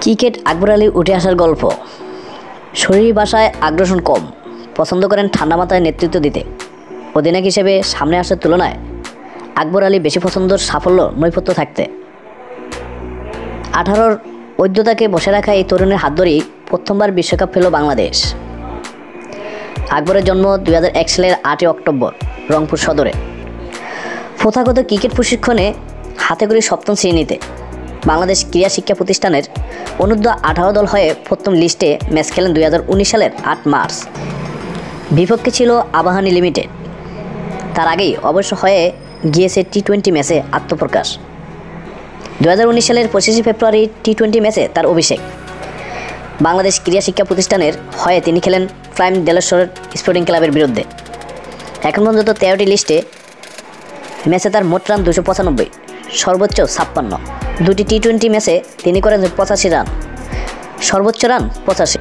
Cricket Akbar Ali উঠে আসার গল্প। শরীরী ভাষায় আগ্রাসন কম, পছন্দ করেন ঠান্ডা মাথায় নেতৃত্ব দিতে। অধিনায়ক হিসেবে সামনে আসার তুলনায় আকবর আলী বেশি পছন্দর সাফল্য নৈপথ্য থাকতে। 18-র ঐক্যতাকে বসে রাখা এই তরুণের হাত ধরেই প্রথমবার বিশ্বকাপ পেল বাংলাদেশ। আকবরের জন্ম 2001 সালের 8 অক্টোবর রংপুর সদরে। প্রথাগত ক্রিকেট প্রশিক্ষণে হাতেখড়ি সপ্তম শ্রেণীতে বাংলাদেশ ক্রীড়া শিক্ষা প্রতিষ্ঠানের অনূর্ধ্ব-18 দল হয়ে প্রথম লিস্টে ম্যাচ খেলেন 2019 সালের 8 মার্চ। বিপক্ষে ছিল আবাহনী লিমিটেড। তার আগেই অবশ্য হয়ে গিয়েছে টি-20 ম্যাচে আত্মপ্রকাশ। 2019 সালের 25 ফেব্রুয়ারি টি-20 ম্যাচে তার অভিষেক। বাংলাদেশ ক্রীড়া শিক্ষা প্রতিষ্ঠানের হয়ে তিনি খেলেন প্রাইম দেলেশ্বর স্পোর্টিং ক্লাবের বিরুদ্ধে। এখন পর্যন্ত 13টি লিস্টে ম্যাচে তার মোট রান 295, সর্বোচ্চ 56। দুটি টি-20 ম্যাচে তিনি করেন 85 রান, সর্বোচ্চ রান 85।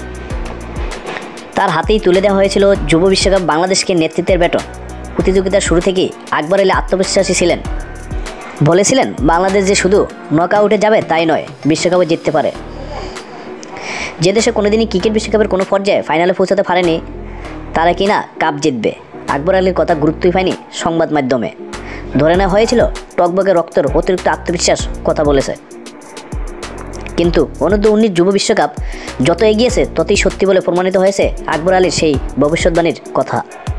তার হাতেই তুলে দেওয়া হয়েছিল যুব বিশ্বকাপ বাংলাদেশকে নেতৃত্বের ব্যাটন। প্রতিযোগিতার শুরু থেকেই আকবর আলী আত্মবিশ্বাসী ছিলেন। বলেছিলেন, বাংলাদেশ যে শুধু নকআউটে যাবে তাই নয়, বিশ্বকাপে জিততে পারে। যে দেশে কোনোদিনই ক্রিকেট বিশ্বকাপের কোনো পর্যায়ে ফাইনালে পৌঁছাতে পারেনি, তারা কিনা কাপ জিতবে। আকবর আলীর কথা গুরুত্বই পায়নি সংবাদ মাধ্যমে। ধরে নেওয়া হয়েছিল টকবকে রক্তের অতিরিক্ত আত্মবিশ্বাস কথা বলেছে। কিন্তু অনূর্ধ্ব-19 যুব বিশ্বকাপ যত এগিয়েছে ততই সত্যি বলে প্রমাণিত হয়েছে আকবর আলীর সেই ভবিষ্যৎবাণীর কথা।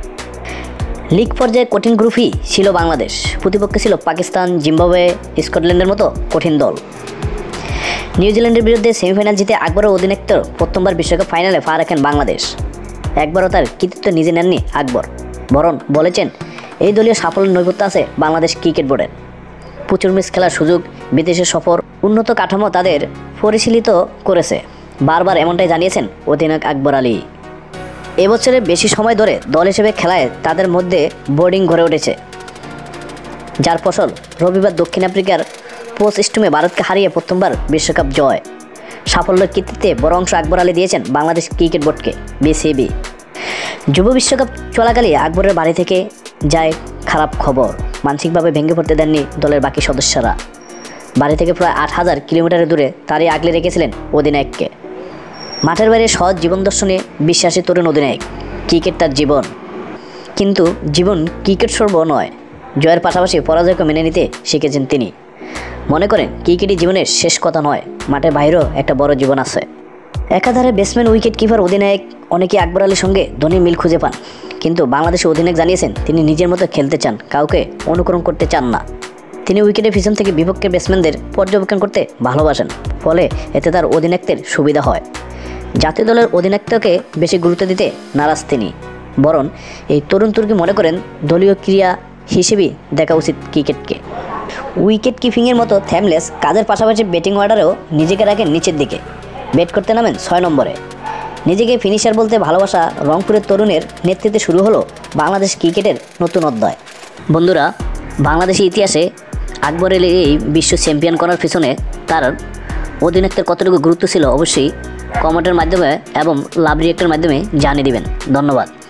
লিগ পর্যায়ে কঠিন গ্রুপই ছিল বাংলাদেশ। প্রতিপক্ষে ছিল পাকিস্তান, জিম্বাবুয়ে, স্কটল্যান্ডের মতো কঠিন দল। নিউজিল্যান্ডের বিরুদ্ধে সেমিফাইনাল জিতে আকবরের অধিনায়কত্বে প্রথমবার বিশ্বকাপ ফাইনালে পা রাখেন বাংলাদেশ। একবারও তার কৃতিত্ব নিজে নেননি আকবর, বরং বলেছেন, এই দলীয় সাফল্যের নৈপথ্য আছে বাংলাদেশ ক্রিকেট বোর্ডের। প্রচুর ম্যাচ খেলার সুযোগ, বিদেশে সফর, উন্নত কাঠামো তাদের পরিশীলিত করেছে। বারবার এমনটাই জানিয়েছেন অধিনায়ক আকবর আলী। এবছরে বেশি সময় ধরে দল হিসেবে খেলায় তাদের মধ্যে বোর্ডিং গড়ে উঠেছে, যার ফসল রবিবার দক্ষিণ আফ্রিকার পোস্টমে ভারতকে হারিয়ে প্রথমবার বিশ্বকাপ জয়। সাফল্যের কৃতিত্বে বড় অংশ আকবর আলী দিয়েছেন বাংলাদেশ ক্রিকেট বোর্ডকে, বিসিবি। যুব বিশ্বকাপ চলাকালে আকবরের বাড়ি থেকে যায় খারাপ খবর। মানসিকভাবে ভেঙে পড়তে দেননি দলের বাকি সদস্যরা। বাড়ি থেকে প্রায় 8000 কিলোমিটারের দূরে তারই আগলে রেখেছিলেন অধিনায়ককে। মাঠের বাইরে সহজ জীবন দর্শনে বিশ্বাসী তরুণ অধিনায়ক। ক্রিকেট তার জীবন, কিন্তু জীবন ক্রিকেট সর্ব নয়। জয়ের পাশাপাশি পরাজয়কে মেনে নিতে শিখেছেন তিনি। মনে করেন ক্রিকেটই জীবনের শেষ কথা নয়, মাঠের বাইরেও একটা বড় জীবন আছে। একাধারে ব্যাটসম্যান, উইকেট কিপার, অধিনায়ক, অনেকে আকবর আলীর সঙ্গে ধোনির মিল খুঁজে পান। কিন্তু বাংলাদেশের অধিনায়ক জানিয়েছেন, তিনি নিজের মতো খেলতে চান, কাউকে অনুকরণ করতে চান না। তিনি উইকেটের পিছন থেকে বিপক্ষের ব্যাটসম্যানদের পর্যবেক্ষণ করতে ভালোবাসেন, ফলে এতে তার অধিনায়কত্বের সুবিধা হয়। জাতীয় দলের অধিনায়কত্বকে বেশি গুরুত্ব দিতে নারাজ তিনি, বরং এই তরুণ তুর্কি মনে করেন দলীয় ক্রীড়া হিসেবেই দেখা উচিত ক্রিকেটকে। উইকেট কিপিংয়ের মতো থ্যামলেস কাজের পাশাপাশি ব্যাটিং অর্ডারেও নিজেকে রাখেন নিচের দিকে। ব্যাট করতে নামেন 6 নম্বরে। নিজেকে ফিনিশার বলতে ভালোবাসা রংপুরের তরুণের নেতৃত্বে শুরু হলো বাংলাদেশ ক্রিকেটের নতুন অধ্যায়। বন্ধুরা, বাংলাদেশের ইতিহাসে আকবরের এই বিশ্ব চ্যাম্পিয়ন করার পিছনে তার অধিনায়কত্বের কতটুকু গুরুত্ব ছিল, অবশ্যই কমেন্টের মাধ্যমে এবং লাভ রিয়েক্টের মাধ্যমে জানিয়ে দিবেন। ধন্যবাদ।